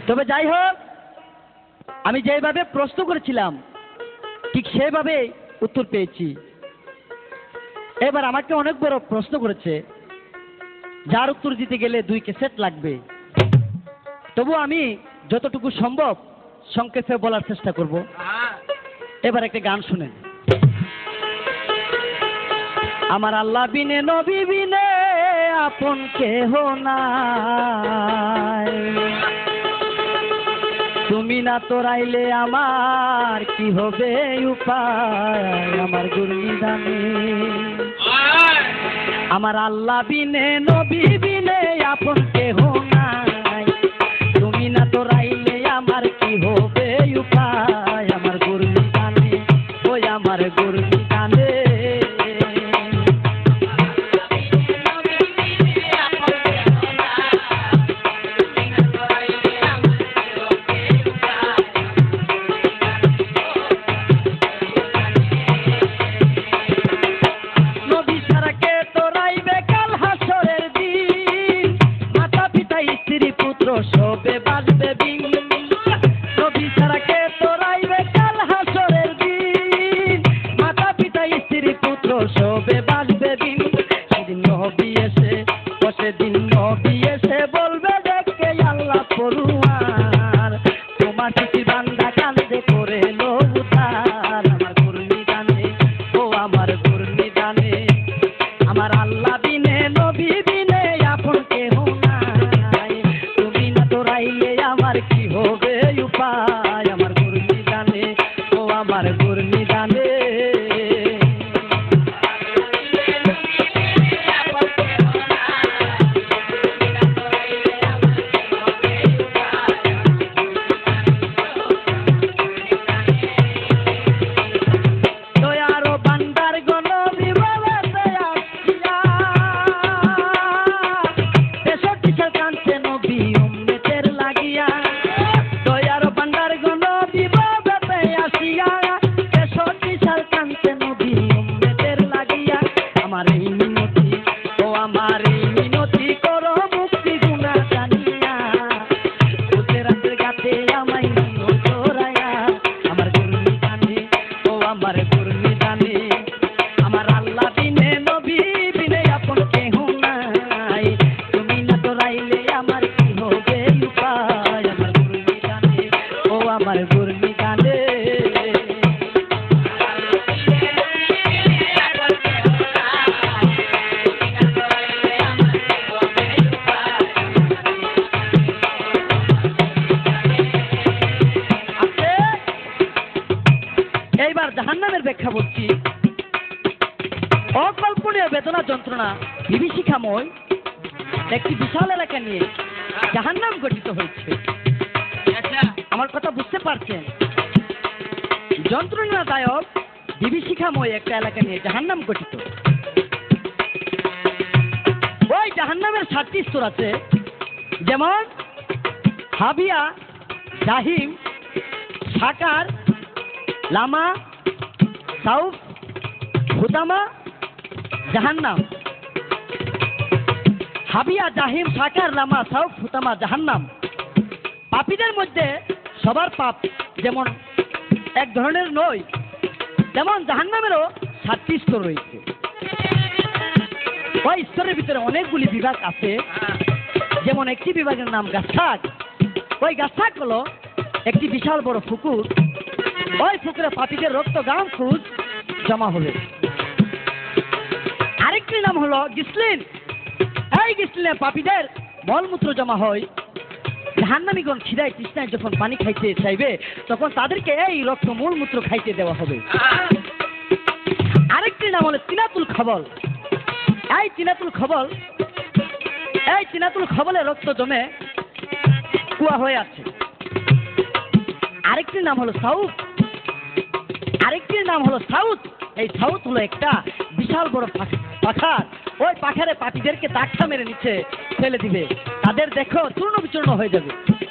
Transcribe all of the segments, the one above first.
তবে যাই হোক, আমি যেভাবে প্রশ্ন করেছিলাম ঠিক সেভাবে উত্তর পেয়েছি। এবার আমাকে অনেক বড় প্রশ্ন করেছে, যার উত্তর দিতে গেলে 2 ক্যাসেট লাগবে। তবু আমি যতটুকু সম্ভব সংক্ষেপে বলার চেষ্টা করব। এবার একটা গান শুনেন। আমার আল্লাহ বিনে নবী বিনে আপন কেহ নাই, তুমি না তোরাইলে আমার কি হবে উপায়, আমার গুরনিদানে। আমার আল্লাহ বিনে নবী বিনে আপন কেহ নাই, তুমি না তোরাইলে আমার কি হবে উপায়, আমার গুরনিদানে, ওই আমার গুরনিদানে। সবে বাজবে বিন, নবী ছাড়া কে তোরাইবে কাল হাসরের দিন, মাতা পিতা স্ত্রী পুত্র সবে বাজবে বিন। সেদিন নবী এসে সেদিন নবী এসে বলবে দেখে আল্লাহ পড়ুয়ার, তোমার চিঠি বান্দা কান্দে করে লো উদ্ধার, আমার গুরনিদানে, ও আমার গুরনিদানে। আমার আল্লাহ বিনে নবী বিনে আপন কেহ আমার কি হবে উপায়, আমার গুরনিদানে, ও আমার গুরনিদানে। দয়ারো বান্দার গণ বিবাদে আসিয়া, 63 সাল কাঁদছে নবী উম্মতের লাগিয়া। দয়ার বান্দার গণ বিবাদে আসিয়া, 63 সাল কাঁদছে নবী উম্মতের লাগিয়া। আমার এই মিনতি, ও আমার এই মিনতি করো মুক্তি গুনাহ জানিয়া, ওতে রাতের গাতে আমায় নিও চোরায়া, আমার গুরনিদানে, ও আমার গুরনিদানে। আমার আল্লাহ বিনে নবী বিনে আপন কেহ নাই, তুমি না তোরাইলে আমার কি হবে উপায়, আমার গুরনিদানে, ও আমার গুরনিদানে। এইবার জাহান্নামের ব্যাখ্যা বলছি। অকল্পনীয় বেদনা যন্ত্রণা বিভীষিকাময় একটি বিশাল এলাকা নিয়ে জাহান্নাম গঠিত হয়েছে। আমার কথা বুঝতে পারছেন? যন্ত্রণাদায়ক বিভীষিকাময় একটা এলাকা নিয়ে জাহান্নাম গঠিত। ওই জাহান্নামের 7টি স্তর আছে, যেমন হাবিয়া, জাহিম, সাকার, লামা, সাউফ, হুতামা, জাহান্নাম। হাবিয়া, জাহিম, সাকার, লামা, সাউফ, হুতামা, জাহান্নাম। পাপীদের মধ্যে সবার পাপ যেমন এক ধরনের নয়, তেমন জাহান্নামেরও 7টি স্তর রয়েছে। ওই স্তরের ভিতরে অনেকগুলি বিভাগ আছে, যেমন একটি বিভাগের নাম গাছাক। ওই গাছাক হলো একটি বিশাল বড় পুকুর। ওই পুকুরে পাপীদের রক্ত গাম খুঁজ জমা হবে। আরেকটি নাম হলো গিসলিন। এই গিসলিনে পাপীদের মলমূত্র জমা হয়। জাহান্নামীগণ খিদায় তৃষ্ণায় যখন পানি খাইতে চাইবে, তখন তাদেরকে এই রক্ত মূলমূত্র খাইতে দেওয়া হবে। আরেকটি নাম হলো তিনাতুল খবল। এই তিনাতুল খবলে রক্ত জমে কুয়া হয়ে আছে। আরেকটির নাম হলো সাউথ। এই সাউথ হলো একটা বিশাল বড় পাখার। ওই পাখারে পাপীদেরকে ধাক্কা মেরে নিচে ফেলে দিবে, তাদের দেখো চূর্ণ বিচূর্ণ হয়ে যাবে।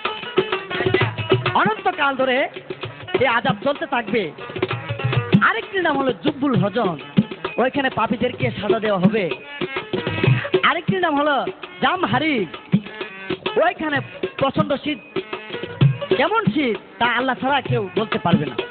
অনন্তকাল ধরে এই আযাব চলতে থাকবে। আরেকটির নাম হলো জুব্বুল হজন। ওইখানে পাপীদেরকে সাজা দেওয়া হবে। আরেকটির নাম হলো জামহারিক। ওইখানে প্রচন্ড শীত কেমন শীত তা আল্লাহ ছাড়া কেউ বলতে পারবে না।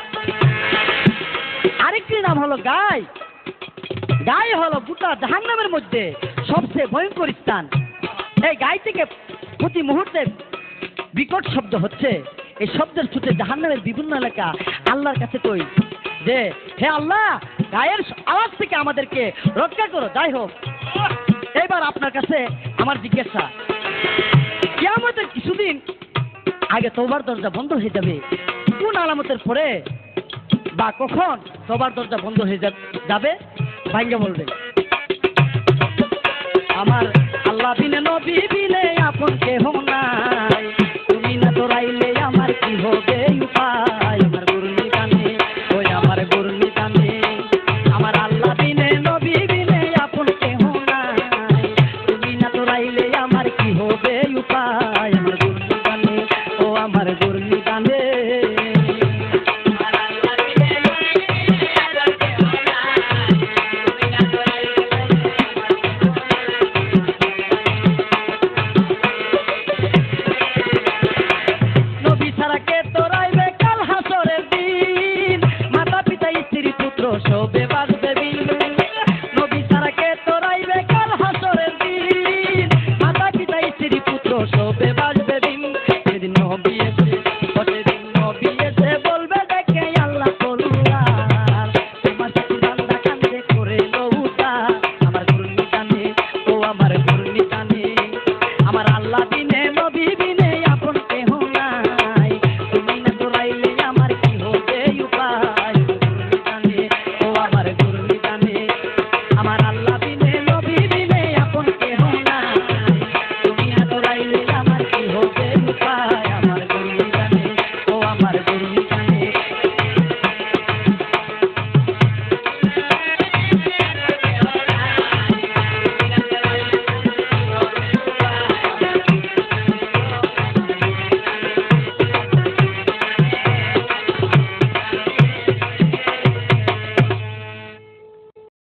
আরেকটি নাম হলো গাই। গাই হলো গোটা জাহান্নামের মধ্যে সবচেয়ে ভয়ঙ্কর স্থান। এই গাই থেকে প্রতি মুহূর্তে বিকট শব্দ হচ্ছে। এই শব্দের ছুটে জাহান্নামের বিভিন্ন এলাকা আল্লাহর কাছে কই যে হে আল্লাহ, গায়ের আওয়াজ থেকে আমাদেরকে রক্ষা করো। যাই হোক, এবার আপনার কাছে আমার জিজ্ঞাসা, কিয়ামতের কিছুদিন আগে তওবার দরজা বন্ধ হয়ে যাবে, কোন আলামতের পরে বা কখন তওবার দরজা বন্ধ হয়ে যাবে? ভাঙ্গে বলবেন। আমার আল্লাহ বিনে নবী বিনে আপন কেহ নাই, তুমি না দৌড়াইলে আমার কি হবে উপায়? আমার গুরুনি গানে, ওই আমার গুরুনি গানে, আমার আল্লাহ বিনে নবী বিনে আপন কেহ নাই, তুমি না দৌড়াইলে আমার কি হবে উপায়? আমার গুরুনি গানে, ও আমার গুরুনি গানে। সবে বাজবে বিল, নবী ছাড়া কে তোরাইবে কাল হাসরের দিন, মাতা পিতা স্ত্রী পুত্র সবে বাজবে বিল। সেদিন নবী এসে, সেদিন নবী এসে বলবে দেখে আল্লাহ তোলার, তোমার সাথে বান্দা কান্দে করে লৌটা। আমার গুরুনি কানে, ও আমার গুরুনি কানে, আমার আল্লাহ দিনে